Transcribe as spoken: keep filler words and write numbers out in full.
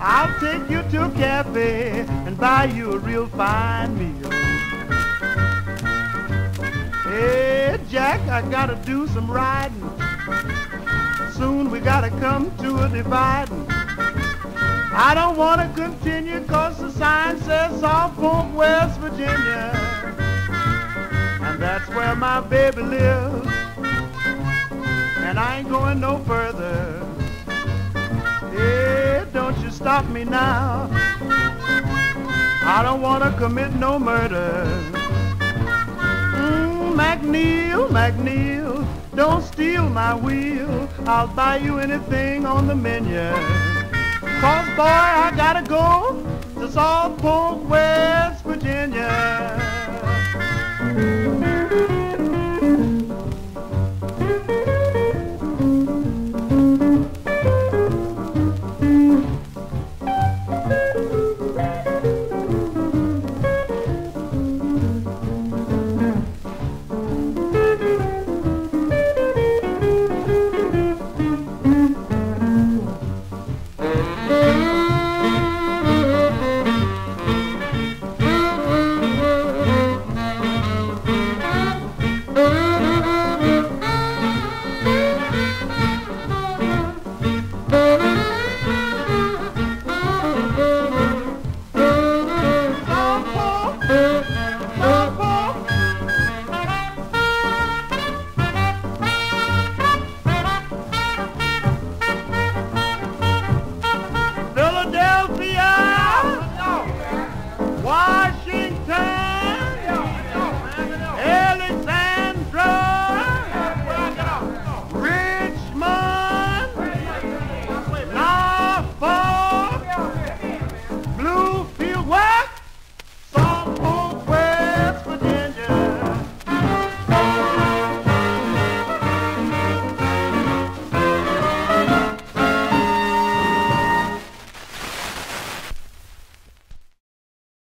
I'll take you to a cafe and buy you a real fine meal. Hey, Jack, I gotta do some riding. Soon we gotta come to a dividing. I don't wanna continue cause the sign says South Polk, West Virginia. And that's where my baby lives. And I ain't going no further. Hey, don't you stop me now. I don't wanna commit no murder. Mm, McNeil, McNeil, don't steal my wheel. I'll buy you anything on the menu. Cause boy, I gotta go to South Polk, West Virginia.